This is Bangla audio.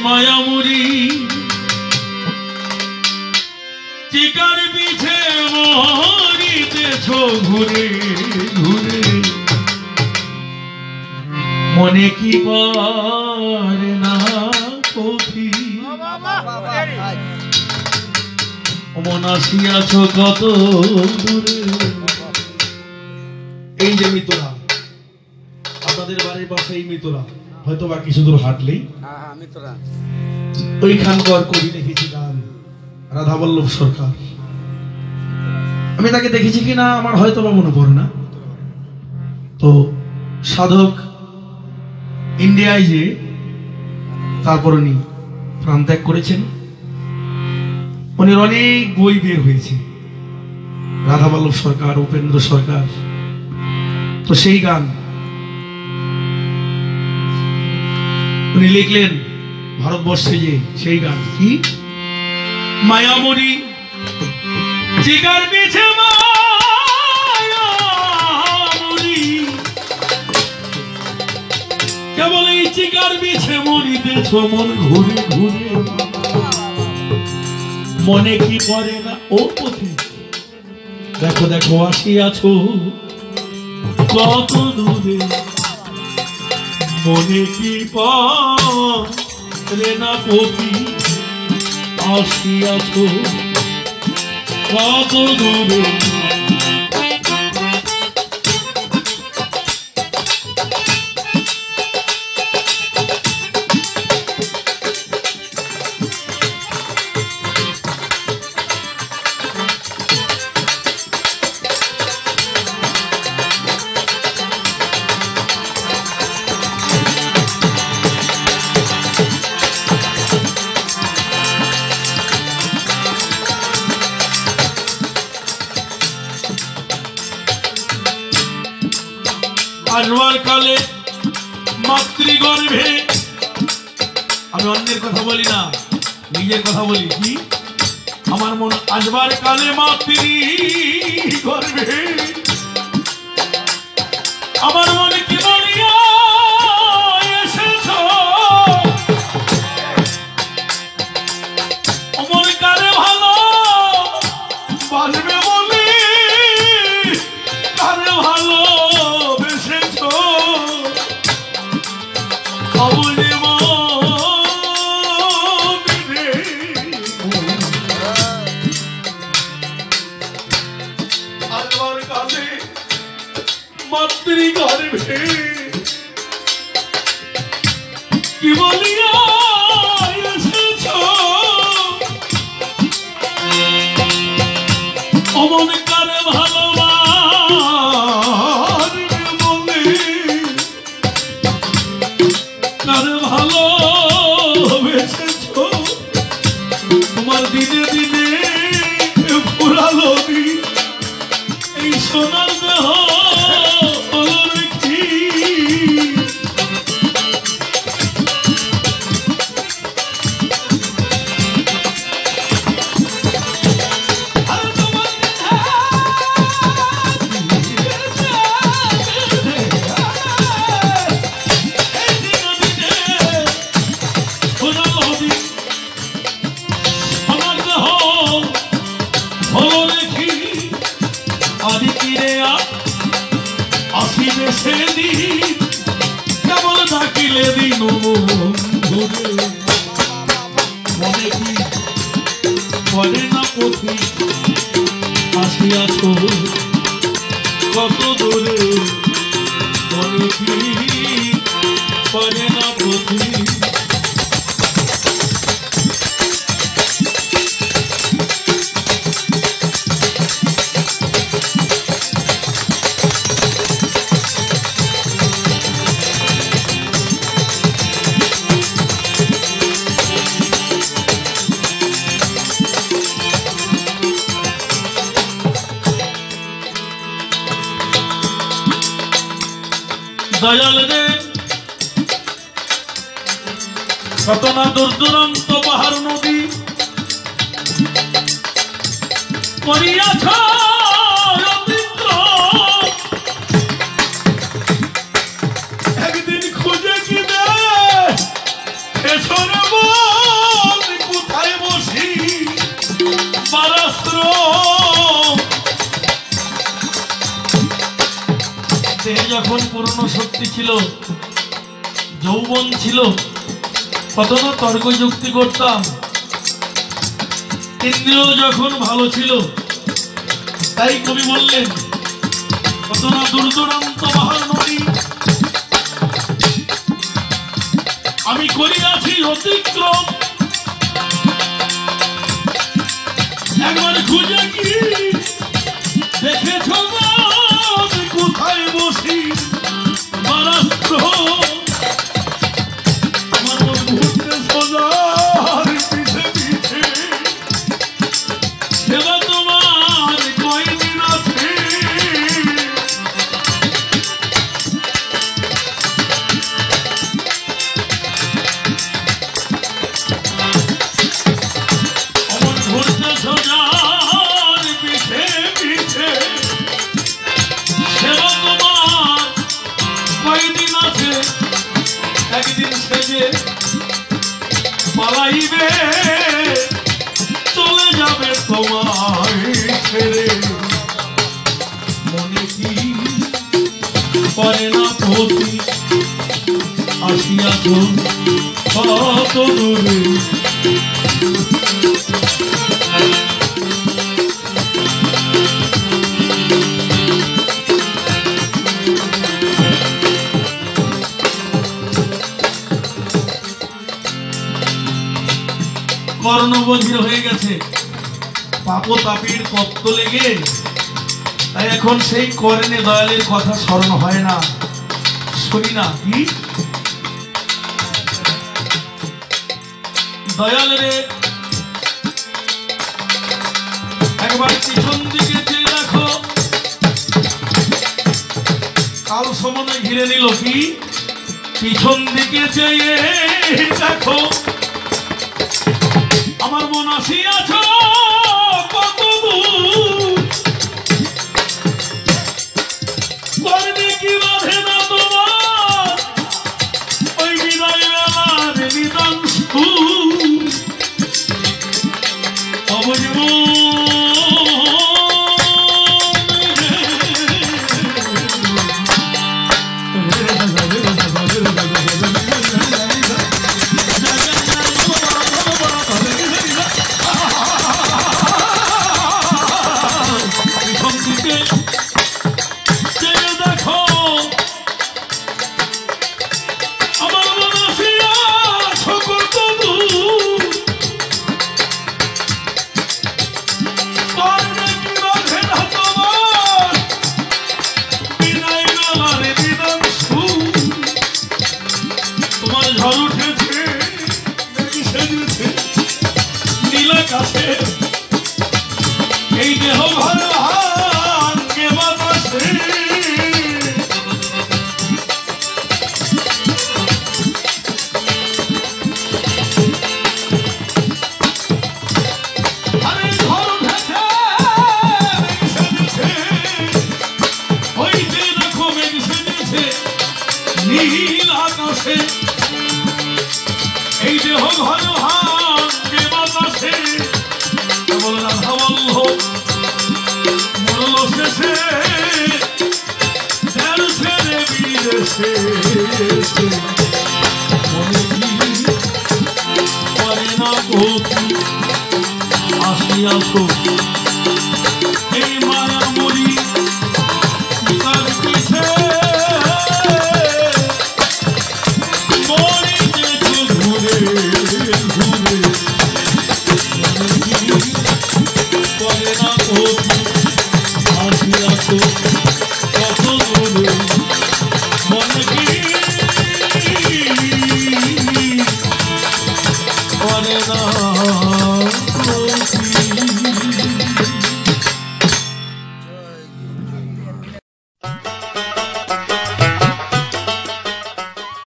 মায়ামুরি চিকার পিছে মরিতেছ ঘুরে ঘুরে মনে কি পারে না কফি মনাসিয়াছ কত দূরে। এই যে মিতরা, আপনাদের বাড়ির পাশে এই মিতরা, হয়তো বা কিছু দূর হাঁটলেই ওইখানকার কবি দেখেছি গান রাধাবল্লভ সরকার। আমি তাকে দেখেছি কিনা আমার হয়তো বা মনে পড়ে না। তো সাধক ইন্ডিয়ায় যে তারপর উনি প্রাণ ত্যাগ করেছেন, উনি অনেক বই বের হয়েছে, রাধাবল্লভ সরকার, উপেন্দ্র সরকার। তো সেই গান উনি লিখলেন ভারতবর্ষে, যে সেই গান কি মায়ামুরি চিকার পিছে মায়ামুরি কেবল এই চিকার পিছে মরিতেছ মন ঘুরে ঘুরে মনে কি পড়ে না ও পথে দেখো দেখো আসিয়াছ কত দূরে মনে কি পড়ে না পথি আসিয়াছ কত দূরে। আসবার কালে মাতৃগর্ভে, আমি অন্যের কথা বলি না, নিজের কথা বলি, কি আমার মন আসবার কালে মাতৃগর্ভে আমার মনে কি বলিয়া এসেছ অমর কারে ভালো বাজবে বলি কারে ভালো মাতৃগর্ভে কি বলিয়া এসেছ অমন কারে ভালোবাসবে বলে কারে ভালোবেসেছ তোমার দিনে দিনে ফুরালো দিন এই সোনার দেহ কেবল ডাকিলে দিন মনে কি পড়ে না পথি আসিয়াছ কত দূরে মনে কি পড়ে না পথি। দয়াল রে কত না দূর দূরান্ত পাহাড় নদী করিয়াছ একদিন খুঁজে কি দে আশ্রম। দেহে যখন পূর্ণ শক্তি ছিল, যৌবন ছিল, কত না তর্ক যুক্তি করতাম। ইন্দ্রিয় যখন ভালো ছিল, তাই কবি বললেন কত না দূর দূরান্ত পাহাড় নদী আমি করিয়াছি অতিক্রম। একবার খুঁজে কি দেখেছ আমি কোথায় বসি মহারাষ্ট্র। আমার মন ঘুরতে সোজার পিছে পিছে, সেবা তোমার কয়দিন আছে। আমার ঘুরতে সোজার পিছে পিছে, সেবা তোমার কয়দিন আছে। একদিন সেজে পালাইবে, চলে যাবে তোমায় ছেড়ে। মনে কি করে না পতি আসিয়াছ কত দূরে। কর্ণবধির হয়ে গেছে পাপ তাপির কপ্ত লেগে, তাই এখন সেই কর্ণে দয়ালের কথা স্মরণ হয় না, শুনি না। কি দয়ালের একবার পিছন দিকে চেয়ে দেখো, কাল সমনে ঘিরে নিল। কি পিছন দিকে চেয়ে দেখো, আমার মন আসিয়াছ কত দূর। করবে কি বাধে না তোমার ওই বিদায় বেলার নিদান সুর। অবজীব এই দেহ ভালো হাঙ্গে বাতাসে। আরে ঘর উঠেছে হইতে দেখো মেঘ সেজেছে নীল আকাশে। এই দেহ ভালো হাঙ্গে বাতাসে, কেবল রাধা বল্লভ মরল শেষে ছেড়ে বিদেশে। মনে কি করে না পতি আসিয়াছ